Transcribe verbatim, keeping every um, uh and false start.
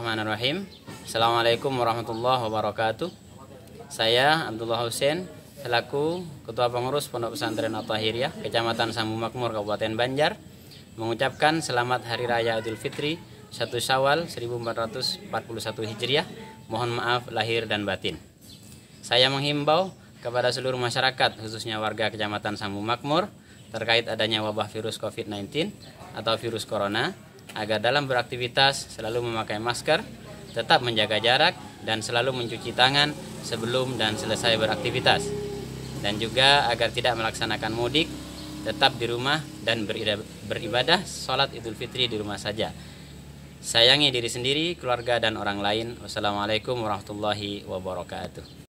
Bismillahirrahmanirrahim. Assalamualaikum warahmatullahi wabarakatuh. Saya Abdullah Hussein selaku Ketua Pengurus Pondok Pesantren At-Tahiriyah Kecamatan Sambu Makmur Kabupaten Banjar mengucapkan selamat Hari Raya Idul Fitri satu Syawal seribu empat ratus empat puluh satu Hijriah. Mohon maaf lahir dan batin. Saya menghimbau kepada seluruh masyarakat khususnya warga Kecamatan Sambu Makmur terkait adanya wabah virus covid sembilan belas atau virus corona agar dalam beraktivitas selalu memakai masker, tetap menjaga jarak, dan selalu mencuci tangan sebelum dan selesai beraktivitas. Dan juga agar tidak melaksanakan mudik, tetap di rumah dan beribadah sholat Idul Fitri di rumah saja. Sayangi diri sendiri, keluarga, dan orang lain. Wassalamualaikum warahmatullahi wabarakatuh.